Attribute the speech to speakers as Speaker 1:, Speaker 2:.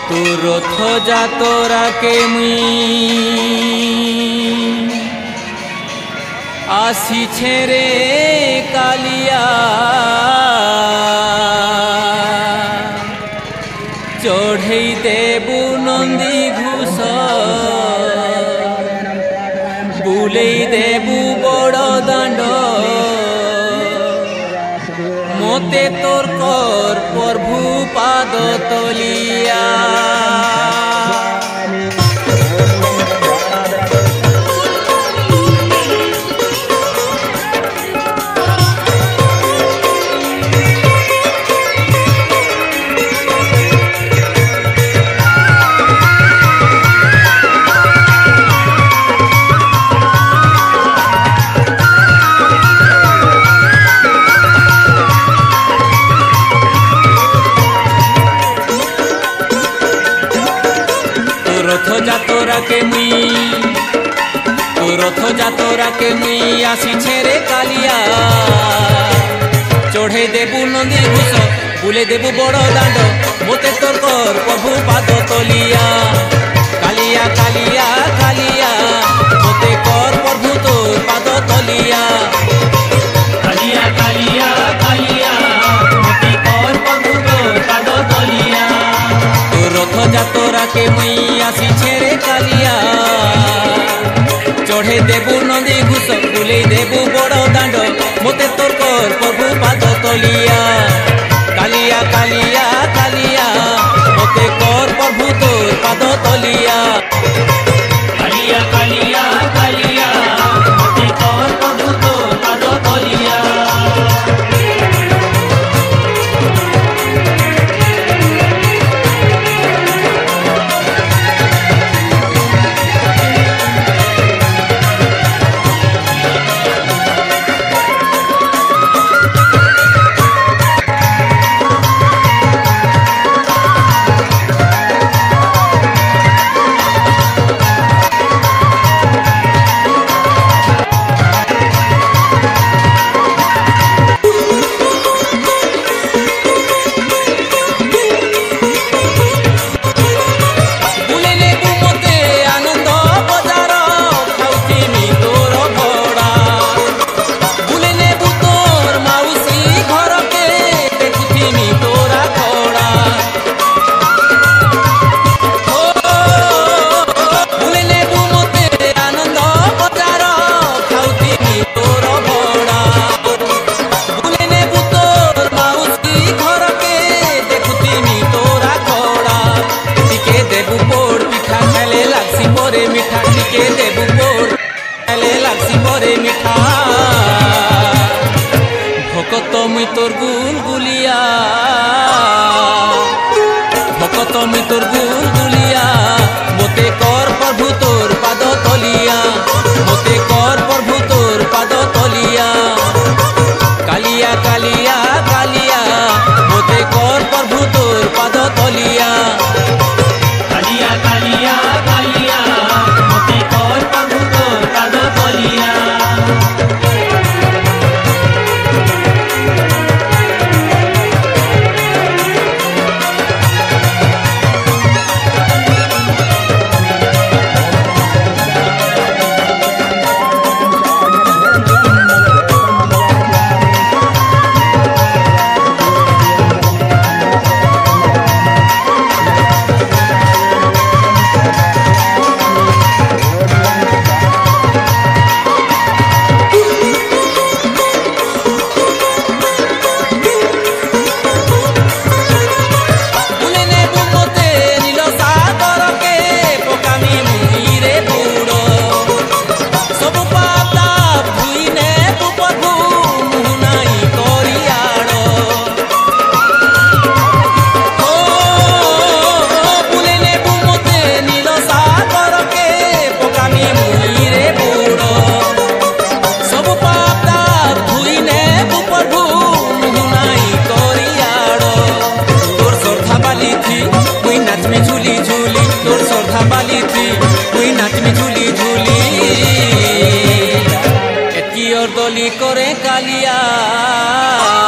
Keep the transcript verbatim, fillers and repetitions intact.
Speaker 1: तू रथ जातरा के मुई आसी छेरे कालिया चढ़े देबू नंदी घुष बुले देबू बड़ दांड मोते तोर कर प्रभु पाद तलिया रथ जातरा के मुई तो रथ जातरा के मुई आसी छेरे कालिया चढ़े देबू नंदी घुष बुले देबू बड़ दांड मोते तोर कर प्रभु पाद तलिया कालिया कालिया कालिया मोते कर प्रभु तोर पाद तलिया कालिया कालिया कालिया मोते कर प्रभु तोर पाद तलिया तो रथ जातरा के मुई आसी छेरे कालिया चढ़े देबू नंदी घुष बुले देबू बड़ दांड मोते तोर कर प्रभु पाद तलिया कालिया कालिया कालिया मोते कर प्रभु तोर पाद तलिया कालिया कालिया कालिया मोते कर प्रभु तोर पाद तलिया मिठा टिके देबू पोड़ खाले लागसी परे मिठा भकत मुई तोर गुलगुलिया भकत मुई तोर गुलगुलिया मोते कर प्रभु तोर पाद तलिया मोते कर प्रभु तोर पाद तलिया कालिया कालिया कालिया मोते कर प्रभु तोर पाद तलिया कालिया कालिया कालिया मोते कर प्रभु तोर पाद तलिया दली करे कालिया।